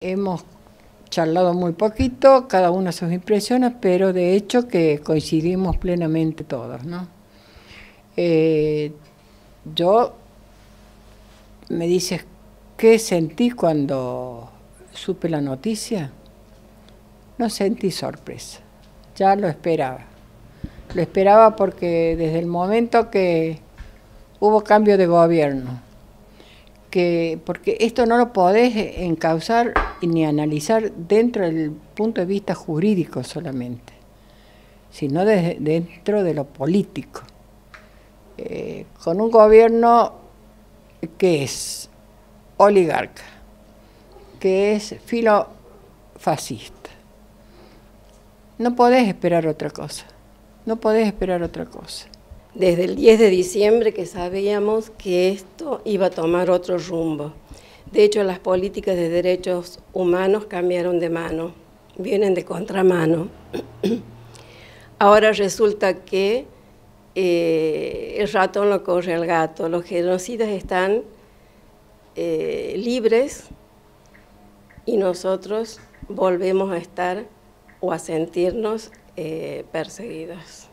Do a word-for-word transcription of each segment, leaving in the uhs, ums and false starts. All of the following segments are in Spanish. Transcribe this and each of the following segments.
Hemos charlado muy poquito, cada uno sus impresiones, pero de hecho que coincidimos plenamente todos, ¿no? Eh, yo, me dices, ¿qué sentí cuando supe la noticia? No sentí sorpresa, ya lo esperaba. Lo esperaba porque desde el momento que hubo cambio de gobierno, que, porque esto no lo podés encauzar ni analizar dentro del punto de vista jurídico solamente, sino desde, dentro de lo político. Eh, con un gobierno que es oligarca, que es filofascista, no podés esperar otra cosa, no podés esperar otra cosa. Desde el diez de diciembre que sabíamos que esto iba a tomar otro rumbo. De hecho, las políticas de derechos humanos cambiaron de mano, vienen de contramano. Ahora resulta que eh, el ratón lo corre al gato, los genocidas están eh, libres y nosotros volvemos a estar o a sentirnos eh, perseguidos.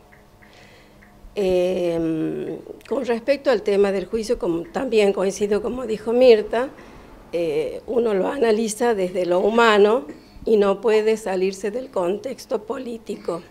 Eh, con respecto al tema del juicio, como también coincido como dijo Mirta, eh, uno lo analiza desde lo humano y no puede salirse del contexto político,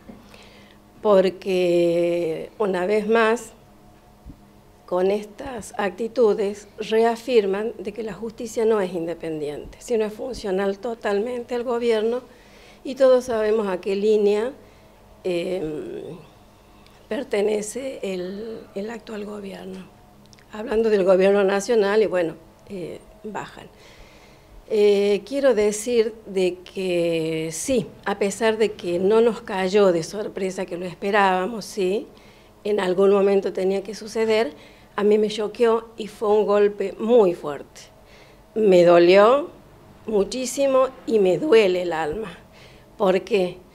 porque una vez más, con estas actitudes, reafirman de que la justicia no es independiente, sino es funcional totalmente al gobierno, y todos sabemos a qué línea eh, pertenece el, el actual gobierno. Hablando del gobierno nacional, y bueno, eh, bajan. Eh, quiero decir de que sí, a pesar de que no nos cayó de sorpresa, que lo esperábamos, sí, en algún momento tenía que suceder, a mí me choqueó y fue un golpe muy fuerte. Me dolió muchísimo y me duele el alma. ¿Por qué?